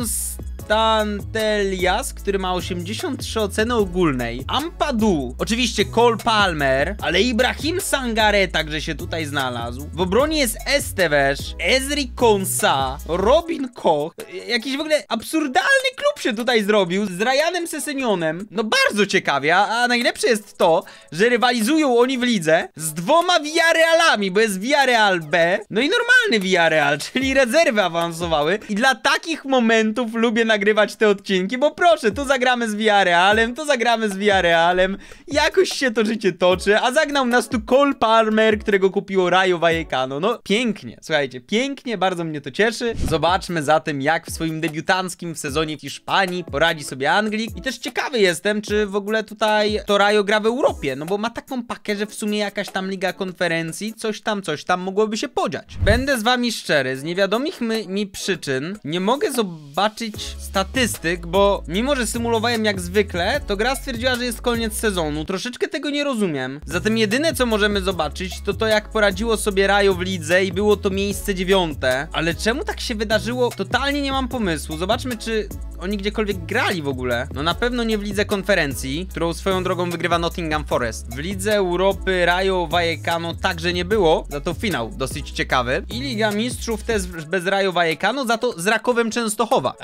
Konstantelias, który ma osiemdziesiąt trzy oceny ogólnej. Ampadu, oczywiście Cole Palmer, ale Ibrahim Sangare także się tutaj znalazł. W obronie jest Esteves, Ezri Konsa, Robin Koch. Jakiś w ogóle absurdalny klub się tutaj zrobił z Ryanem Sessenionem. No bardzo ciekawie, a najlepsze jest to, że rywalizują oni w lidze z dwoma Villarrealami, bo jest Villarreal B, no i normalny Villarreal, czyli rezerwy awansowały. I dla takich momentów lubię nagrywać te odcinki, bo proszę, tu zagramy z Villarrealem, tu zagramy z Villarrealem, jakoś się to życie toczy, a zagnał nas tu Cole Palmer, którego kupiło Rayo Vallecano. No pięknie, słuchajcie, pięknie, bardzo mnie to cieszy. Zobaczmy zatem, jak w swoim debiutanckim w sezonie w Hiszpanii poradzi sobie Anglik. I też ciekawy jestem, czy w ogóle tutaj to Rayo gra w Europie, no bo ma taką pakę, że w sumie jakaś tam Liga Konferencji, coś tam, coś tam mogłoby się podziać. Będę z wami szczery, z niewiadomych mi, mi przyczyn nie mogę zobaczyć statystyk, bo mimo, że symulowałem jak zwykle, to gra stwierdziła, że jest koniec sezonu. Troszeczkę tego nie rozumiem. Zatem jedyne, co możemy zobaczyć, to to, jak poradziło sobie Rayo w lidze i było to miejsce dziewiąte. Ale czemu tak się wydarzyło? Totalnie nie mam pomysłu. Zobaczmy, czy oni gdziekolwiek grali w ogóle. No na pewno nie w Lidze Konferencji, którą swoją drogą wygrywa Nottingham Forest. W Lidze Europy Rayo Vallecano także nie było, za to finał dosyć ciekawy. I Liga Mistrzów też bez Rayo Vallecano, za to z Rakowem Częstochowa. A jeśli chodzi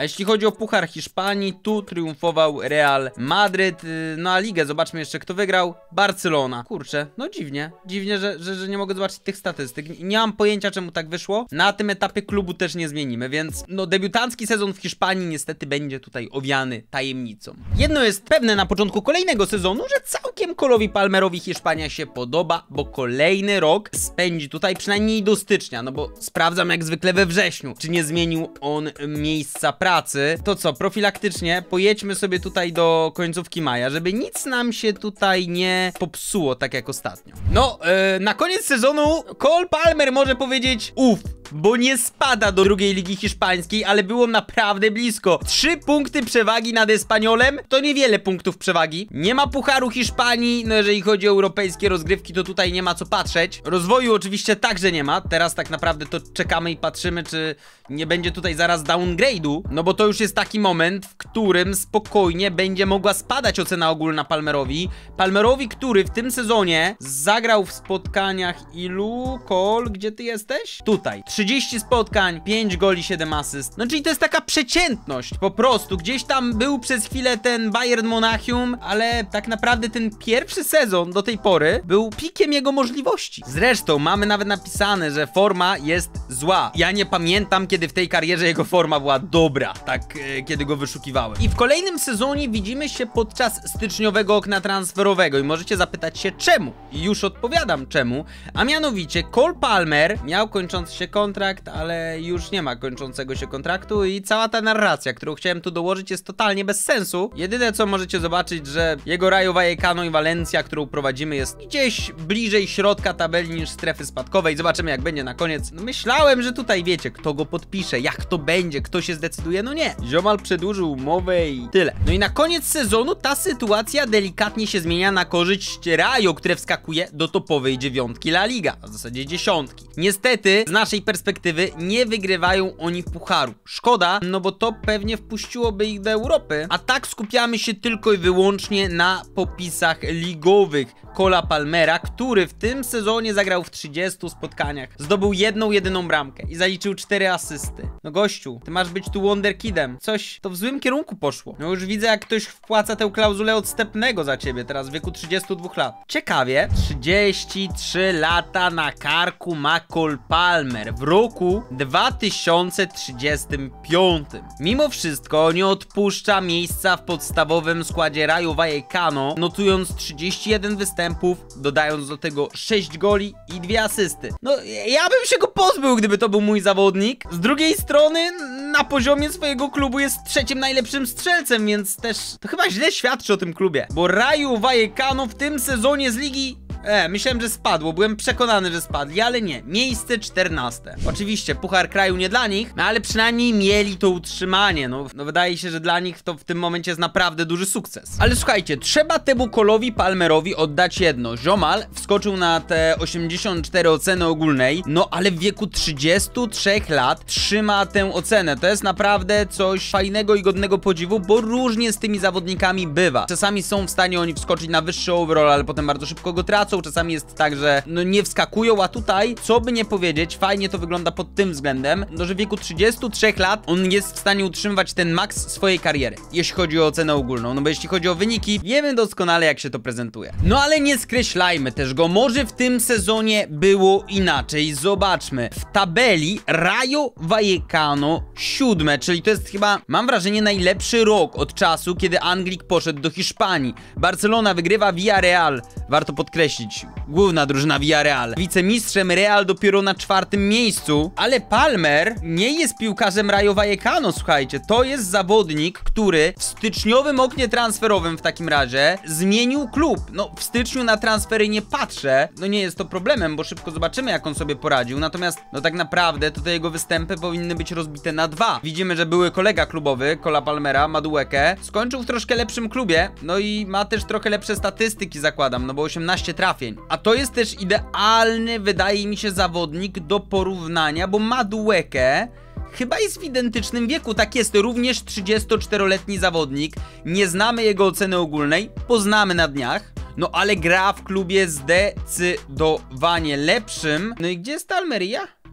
o Puchar Hiszpanii, tu triumfował Real Madryt. No a ligę, zobaczmy jeszcze kto wygrał. Barcelona. Kurczę, no dziwnie. Dziwnie, że, że, że nie mogę zobaczyć tych statystyk. Nie mam pojęcia czemu tak wyszło. Na tym etapie klubu też nie zmienimy, więc no debiutancki sezon w Hiszpanii niestety będzie tutaj owiany tajemnicą. Jedno jest pewne na początku kolejnego sezonu, że całkiem Colowi Palmerowi Hiszpania się podoba, bo kolejny rok spędzi tutaj przynajmniej do stycznia, no bo sprawdzam jak zwykle we wrześniu, czy nie zmienił on miejsca pracy. To co, profilaktycznie pojedźmy sobie tutaj do końcówki maja, żeby nic nam się tutaj nie popsuło, tak jak ostatnio. No, yy, na koniec sezonu Cole Palmer może powiedzieć uff, bo nie spada do drugiej ligi hiszpańskiej, ale było naprawdę blisko. Trzy punkty przewagi nad Espanyolem to niewiele punktów przewagi. Nie ma Pucharu Hiszpanii, no jeżeli chodzi o europejskie rozgrywki, to tutaj nie ma co patrzeć. Rozwoju oczywiście także nie ma. Teraz tak naprawdę to czekamy i patrzymy, czy nie będzie tutaj zaraz downgrade'u, no bo to już jest taki moment, w którym spokojnie będzie mogła spadać ocena ogólna Palmerowi. Palmerowi, który w tym sezonie zagrał w spotkaniach ilu? Cole, gdzie ty jesteś? Tutaj. trzydzieści spotkań, pięć goli, siedem asyst. No czyli to jest taka przeciętność, po prostu. Gdzieś tam był przez chwilę ten Bayern Monachium, ale tak naprawdę ten pierwszy sezon do tej pory był pikiem jego możliwości. Zresztą mamy nawet napisane, że forma jest zła. Ja nie pamiętam, kiedy w tej karierze jego forma była dobra, tak e, kiedy go wyszukiwałem. I w kolejnym sezonie widzimy się podczas styczniowego okna transferowego i możecie zapytać się czemu. I już odpowiadam czemu, a mianowicie Cole Palmer miał kończący się kontrakt, ale już nie ma kończącego się kontraktu i cała ta narracja, którą chciałem tu dołożyć, jest totalnie bez sensu. Jedyne co możecie zobaczyć, że jego Rayo Vallecano i Valencia, którą prowadzimy, jest gdzieś bliżej środka tabeli niż strefy spadkowej. Zobaczymy jak będzie na koniec. No, myślałem, że tutaj wiecie, kto go podpisze, jak to będzie, kto się zdecyduje, no nie. Ziomal przedłużył umowę i tyle. No i na koniec sezonu ta sytuacja delikatnie się zmienia na korzyść Rayo, które wskakuje do topowej dziewiątki La Liga, a w zasadzie dziesiątki. Niestety, z naszej perspektywy nie wygrywają oni pucharu. Szkoda, no bo to pewnie wpuściłoby ich do Europy, a tak skupiamy się tylko i wyłącznie na popisach ligowych Cola Palmera, który w tym sezonie zagrał w trzydziestu spotkaniach, zdobył jedną jedyną bramkę i zaliczył cztery asysty. No gościu, ty masz być tu wonderkidem. Coś to w złym kierunku poszło. No już widzę jak ktoś wpłaca tę klauzulę odstępnego za ciebie teraz w wieku trzydziestu dwóch lat. Ciekawie, trzydzieści trzy lata na karku ma Cole Palmer w roku dwa tysiące trzydziestym piątym. Mimo wszystko nie odpuszcza miejsca w podstawowym składzie Rayo Vallecano, notując trzydzieści jeden występów, dodając do tego sześć goli i dwie asysty. No ja bym się go pozbył, gdyby to był mój zawodnik. Z drugiej strony na poziomie swojego klubu jest trzecim najlepszym strzelcem, więc też to chyba źle świadczy o tym klubie, bo Rayo Vallecano w tym sezonie z ligi E, myślałem, że spadło, byłem przekonany, że spadli, ale nie, miejsce czternaste. Oczywiście, puchar kraju nie dla nich, no ale przynajmniej mieli to utrzymanie, no, no wydaje się, że dla nich to w tym momencie jest naprawdę duży sukces. Ale słuchajcie, trzeba temu Colowi Palmerowi oddać jedno, ziomal wskoczył na te osiemdziesiąt cztery oceny ogólnej, no ale w wieku trzydziestu trzech lat trzyma tę ocenę, to jest naprawdę coś fajnego i godnego podziwu, bo różnie z tymi zawodnikami bywa. Czasami są w stanie oni wskoczyć na wyższy overall, ale potem bardzo szybko go tracą. Czasami jest tak, że no nie wskakują, a tutaj, co by nie powiedzieć, fajnie to wygląda pod tym względem, no że w wieku trzydziestu trzech lat on jest w stanie utrzymywać ten maks swojej kariery, jeśli chodzi o ocenę ogólną, no bo jeśli chodzi o wyniki, wiemy doskonale jak się to prezentuje. No ale nie skreślajmy też go, może w tym sezonie było inaczej, zobaczmy. W tabeli Rayo Vallecano siódme, czyli to jest chyba, mam wrażenie, najlepszy rok od czasu, kiedy Anglik poszedł do Hiszpanii. Barcelona wygrywa Villarreal, warto podkreślić, główna drużyna Villarreal. Wicemistrzem Real dopiero na czwartym miejscu, ale Palmer nie jest piłkarzem Rayo Vallecano, słuchajcie, to jest zawodnik, który w styczniowym oknie transferowym w takim razie zmienił klub. No w styczniu na transfery nie patrzę, no nie jest to problemem, bo szybko zobaczymy jak on sobie poradził, natomiast no tak naprawdę to te jego występy powinny być rozbite na dwa. Widzimy, że były kolega klubowy Cola Palmera, Madueke, skończył w troszkę lepszym klubie, no i ma też trochę lepsze statystyki, zakładam, no bo osiemnaście trafień. A to jest też idealny, wydaje mi się, zawodnik do porównania, bo Madueke chyba jest w identycznym wieku, tak jest, również trzydziestoczteroletni zawodnik. Nie znamy jego oceny ogólnej, poznamy na dniach. No ale gra w klubie zdecydowanie lepszym. No i gdzie jest Almeria?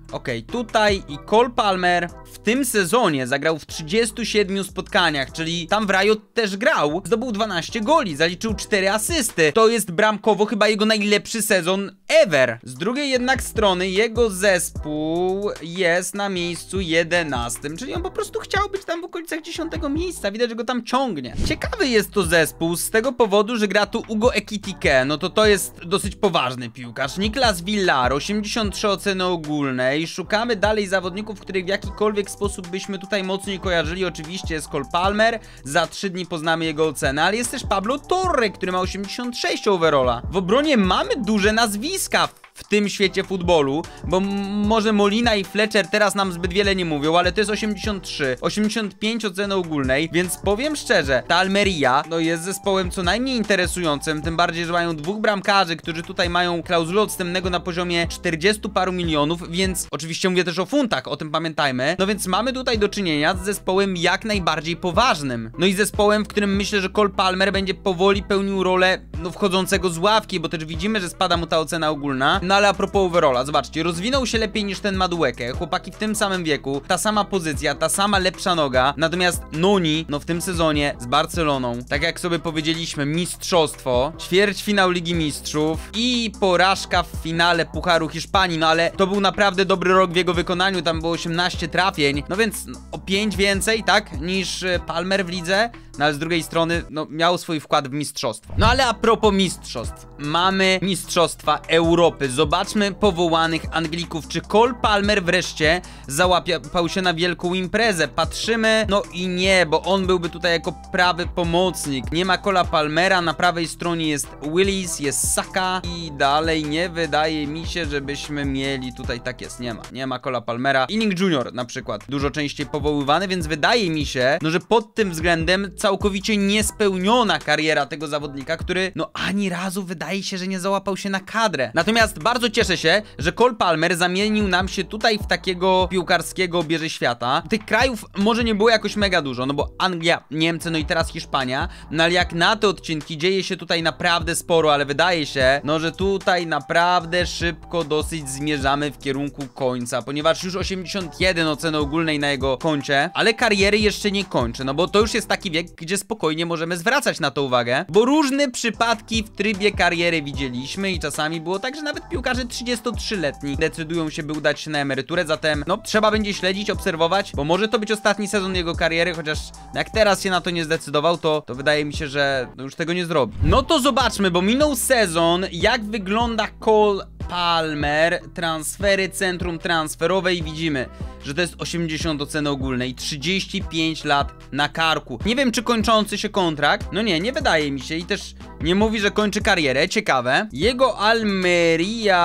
Okej, okay, tutaj i Cole Palmer w tym sezonie zagrał w trzydziestu siedmiu spotkaniach, czyli tam w Riot też grał. Zdobył dwanaście goli, zaliczył cztery asysty. To jest bramkowo chyba jego najlepszy sezon ever. Z drugiej jednak strony jego zespół jest na miejscu jedenastym, czyli on po prostu chciał być tam w okolicach dziesiątego miejsca. Widać, że go tam ciągnie. Ciekawy jest to zespół z tego powodu, że gra tu Ugo Ekitike. No to to jest dosyć poważny piłkarz. Niklas Villar, osiemdziesiąt trzy oceny ogólnej. Szukamy dalej zawodników, których w jakikolwiek sposób byśmy tutaj mocniej kojarzyli. Oczywiście jest Cole Palmer, za trzy dni poznamy jego ocenę, ale jest też Pablo Torre, który ma osiemdziesiąt sześć overalla. W obronie mamy duże nazwiska w tym świecie futbolu, bo może Molina i Fletcher teraz nam zbyt wiele nie mówią, ale to jest osiemdziesiąt trzy, osiemdziesiąt pięć oceny ogólnej, więc powiem szczerze, ta Almeria no jest zespołem co najmniej interesującym, tym bardziej, że mają dwóch bramkarzy, którzy tutaj mają klauzulę odstępnego na poziomie czterdziestu paru milionów, więc oczywiście mówię też o funtach, o tym pamiętajmy, no więc mamy tutaj do czynienia z zespołem jak najbardziej poważnym, no i zespołem, w którym myślę, że Cole Palmer będzie powoli pełnił rolę no wchodzącego z ławki, bo też widzimy, że spada mu ta ocena ogólna. No ale a propos overalla, zobaczcie, rozwinął się lepiej niż ten Madueke, chłopaki w tym samym wieku, ta sama pozycja, ta sama lepsza noga, natomiast Noni, no w tym sezonie z Barceloną, tak jak sobie powiedzieliśmy, mistrzostwo, ćwierćfinał Ligi Mistrzów i porażka w finale Pucharu Hiszpanii, no ale to był naprawdę dobry rok w jego wykonaniu, tam było osiemnaście trafień, no więc no, o pięć więcej, tak, niż Palmer w lidze, no ale z drugiej strony, no miał swój wkład w mistrzostwo. No ale a propos mistrzostw, mamy mistrzostwa Europy, zobaczmy powołanych Anglików, czy Cole Palmer wreszcie załapał się na wielką imprezę, patrzymy, no i nie, bo on byłby tutaj jako prawy pomocnik, nie ma Cola Palmera, na prawej stronie jest Willis, jest Saka i dalej nie wydaje mi się, żebyśmy mieli tutaj, tak jest, nie ma, nie ma Cola Palmera, Inning Junior na przykład, dużo częściej powoływany, więc wydaje mi się, no że pod tym względem całkowicie niespełniona kariera tego zawodnika, który no ani razu wydaje się, że nie załapał się na kadrę. Natomiast bardzo cieszę się, że Cole Palmer zamienił nam się tutaj w takiego piłkarskiego bierze świata. Tych krajów może nie było jakoś mega dużo, no bo Anglia, Niemcy, no i teraz Hiszpania, no ale jak na te odcinki dzieje się tutaj naprawdę sporo, ale wydaje się, no że tutaj naprawdę szybko dosyć zmierzamy w kierunku końca, ponieważ już osiemdziesiąt jeden oceny ogólnej na jego koncie, ale kariery jeszcze nie kończy, no bo to już jest taki wiek, gdzie spokojnie możemy zwracać na to uwagę, bo różne przypadki w trybie kariery widzieliśmy i czasami było tak, że nawet piłkarze trzydziestotrzyletni decydują się, by udać się na emeryturę, zatem no trzeba będzie śledzić, obserwować, bo może to być ostatni sezon jego kariery, chociaż jak teraz się na to nie zdecydował, to, to wydaje mi się, że no już tego nie zrobi. No to zobaczmy, bo minął sezon, jak wygląda Cole Palmer, transfery, centrum transferowe i widzimy, że to jest osiemdziesiąt oceny ogólnej, trzydzieści pięć lat na karku. Nie wiem, czy kończący się kontrakt, no nie, nie wydaje mi się i też nie mówi, że kończy karierę, ciekawe. Jego Almeria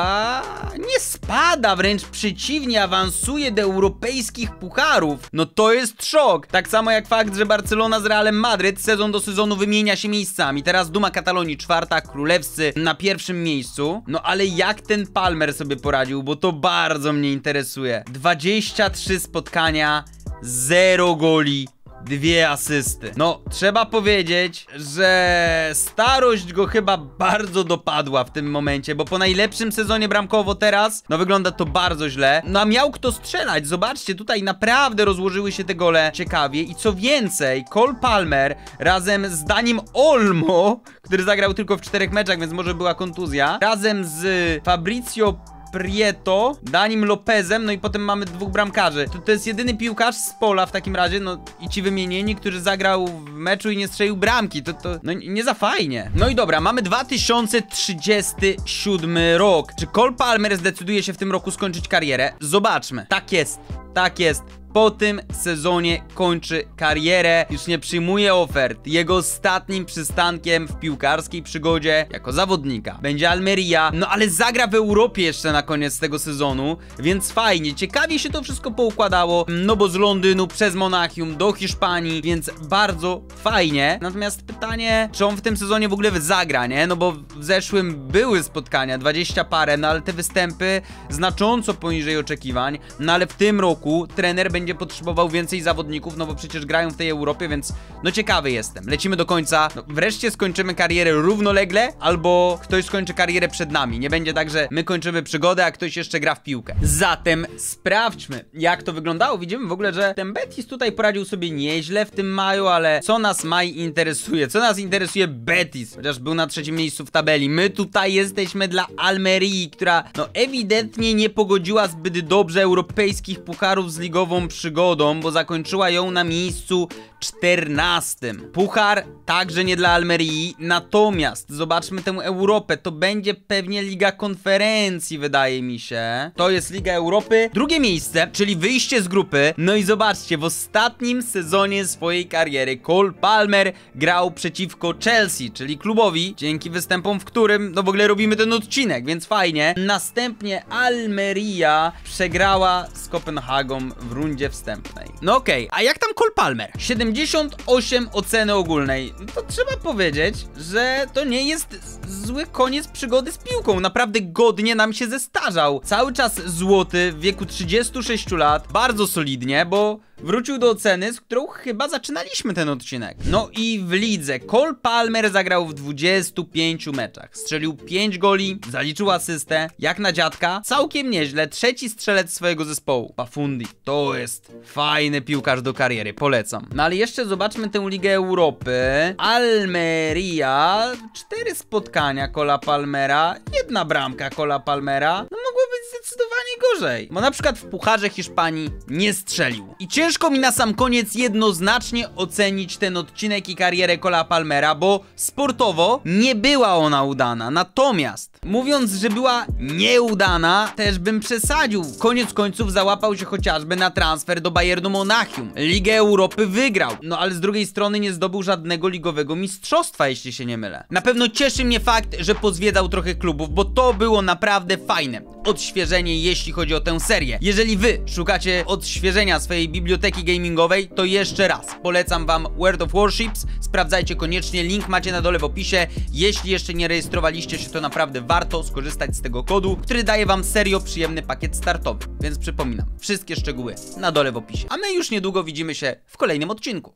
nie spada, wręcz przeciwnie, awansuje do europejskich pucharów. No to jest szok, tak samo jak fakt, że Barcelona z Realem Madryt sezon do sezonu wymienia się miejscami. Teraz Duma Katalonii czwarta, Królewscy na pierwszym miejscu, no ale jak ten Palmer sobie poradził, bo to bardzo mnie interesuje. dwadzieścia trzy spotkania, zero goli, dwie asysty. No, trzeba powiedzieć, że starość go chyba bardzo dopadła w tym momencie, bo po najlepszym sezonie bramkowo teraz, no wygląda to bardzo źle. No a miał kto strzelać, zobaczcie, tutaj naprawdę rozłożyły się te gole ciekawie i co więcej, Cole Palmer razem z Danim Olmo, który zagrał tylko w czterech meczach, więc może była kontuzja, razem z Fabrizio Prieto, Danim Lopezem, no i potem mamy dwóch bramkarzy. To, to jest jedyny piłkarz z pola w takim razie, no i ci wymienieni, który zagrał w meczu i nie strzelił bramki. To, to no nie za fajnie. No i dobra, mamy dwa tysiące trzydziesty siódmy rok. Czy Cole Palmer zdecyduje się w tym roku skończyć karierę? Zobaczmy. Tak jest, tak jest. Po tym sezonie kończy karierę, już nie przyjmuje ofert. Jego ostatnim przystankiem w piłkarskiej przygodzie jako zawodnika będzie Almeria, no ale zagra w Europie jeszcze na koniec tego sezonu, więc fajnie, ciekawie się to wszystko poukładało, no bo z Londynu przez Monachium do Hiszpanii, więc bardzo fajnie. Natomiast pytanie, czy on w tym sezonie w ogóle zagra, nie? No bo w zeszłym były spotkania, dwadzieścia parę, no ale te występy znacząco poniżej oczekiwań, no ale w tym roku trener będzie będzie potrzebował więcej zawodników, no bo przecież grają w tej Europie, więc no ciekawy jestem. Lecimy do końca. No, wreszcie skończymy karierę równolegle, albo ktoś skończy karierę przed nami. Nie będzie tak, że my kończymy przygodę, a ktoś jeszcze gra w piłkę. Zatem sprawdźmy, jak to wyglądało. Widzimy w ogóle, że ten Betis tutaj poradził sobie nieźle w tym maju, ale co nas maj interesuje? Co nas interesuje Betis? Chociaż był na trzecim miejscu w tabeli. My tutaj jesteśmy dla Almerii, która no ewidentnie nie pogodziła zbyt dobrze europejskich pucharów z ligową przygodą, bo zakończyła ją na miejscu czternastym. Puchar także nie dla Almerii, natomiast zobaczmy tę Europę, to będzie pewnie Liga Konferencji, wydaje mi się. To jest Liga Europy. Drugie miejsce, czyli wyjście z grupy. No i zobaczcie, w ostatnim sezonie swojej kariery Cole Palmer grał przeciwko Chelsea, czyli klubowi, dzięki występom, w którym no w ogóle robimy ten odcinek, więc fajnie. Następnie Almeria przegrała z Kopenhagą w rundzie wstępnej. No okej, okay. A jak tam Cole Palmer? siedemdziesiąt osiem oceny ogólnej. To trzeba powiedzieć, że to nie jest zły koniec przygody z piłką. Naprawdę godnie nam się zestarzał. Cały czas złoty w wieku trzydziestu sześciu lat. Bardzo solidnie, bo wrócił do oceny, z którą chyba zaczynaliśmy ten odcinek. No i w lidze Cole Palmer zagrał w dwudziestu pięciu meczach. Strzelił pięć goli, zaliczył asystę. Jak na dziadka, całkiem nieźle. Trzeci strzelec swojego zespołu. Pafundi. To jest fajny piłkarz do kariery. Polecam. No ale jeszcze zobaczmy tę Ligę Europy. Almeria. Cztery spotkania Cola Palmera. Jedna bramka Cola Palmera. No mogło być zdecydowanie gorzej. Bo na przykład w Pucharze Hiszpanii nie strzelił. I ciężko mi na sam koniec jednoznacznie ocenić ten odcinek i karierę Cola Palmera, bo sportowo nie była ona udana. Natomiast mówiąc, że była nieudana, też bym przesadził. Koniec końców załapał się chociażby na transfer do Bayernu Monachium. Ligę Europy wygrał. No ale z drugiej strony nie zdobył żadnego ligowego mistrzostwa, jeśli się nie mylę. Na pewno cieszy mnie fakt, że pozwiedzał trochę klubów, bo to było naprawdę fajne odświeżenie, jeśli chodzi o tę serię. Jeżeli wy szukacie odświeżenia swojej biblioteki gamingowej, to jeszcze raz polecam wam World of Warships. Sprawdzajcie koniecznie, link macie na dole w opisie. Jeśli jeszcze nie rejestrowaliście się, to naprawdę warto skorzystać z tego kodu, który daje wam serio przyjemny pakiet startowy. Więc przypominam, wszystkie szczegóły na dole w opisie. A my już niedługo widzimy się w kolejnym odcinku.